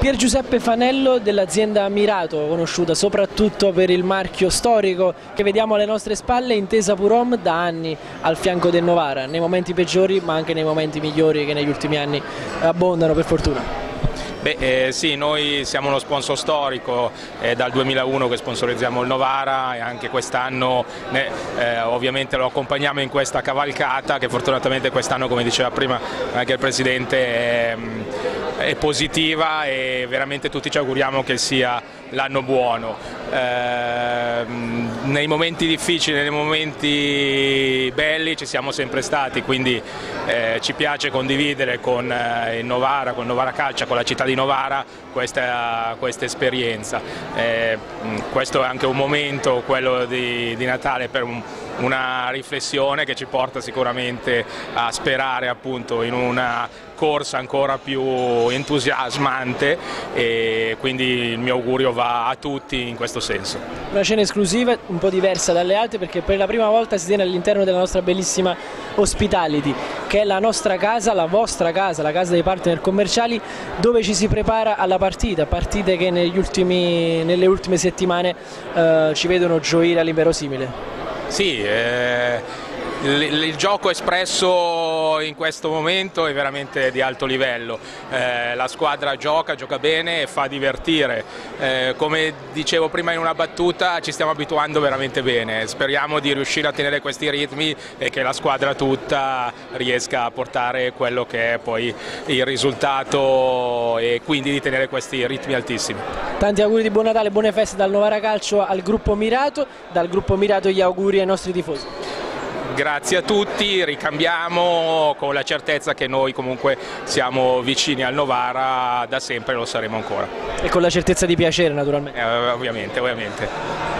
Pier Giuseppe Fanello dell'azienda Mirato, conosciuta soprattutto per il marchio storico che vediamo alle nostre spalle, Intesa Purom da anni al fianco del Novara, nei momenti peggiori ma anche nei momenti migliori che negli ultimi anni abbondano per fortuna. Sì, noi siamo uno sponsor storico, è dal 2001 che sponsorizziamo il Novara e anche quest'anno ovviamente lo accompagniamo in questa cavalcata che fortunatamente quest'anno, come diceva prima anche il Presidente, è positiva e veramente tutti ci auguriamo che sia l'anno buono. Nei momenti difficili, nei momenti belli ci siamo sempre stati, quindi ci piace condividere con il Novara, con Novara Calcio, con la città di Novara questa esperienza. Questo è anche un momento, quello di Natale, per una riflessione che ci porta sicuramente a sperare appunto in una corsa ancora più entusiasmante e quindi il mio augurio va a tutti in questo senso. Una cena esclusiva un po' diversa dalle altre perché per la prima volta si tiene all'interno della nostra bellissima Hospitality, che è la nostra casa, la vostra casa, la casa dei partner commerciali, dove ci si prepara alla partite che nelle ultime settimane ci vedono gioire all'inverosimile. Sì, il gioco espresso in questo momento è veramente di alto livello, la squadra gioca bene e fa divertire, come dicevo prima in una battuta ci stiamo abituando veramente bene, speriamo di riuscire a tenere questi ritmi e che la squadra tutta riesca a portare quello che è poi il risultato e quindi di tenere questi ritmi altissimi. Tanti auguri di buon Natale, buone feste dal Novara Calcio al gruppo Mirato, dal gruppo Mirato gli auguri ai nostri tifosi. Grazie a tutti, ricambiamo con la certezza che noi comunque siamo vicini al Novara da sempre e lo saremo ancora. E con la certezza di piacere naturalmente. Ovviamente.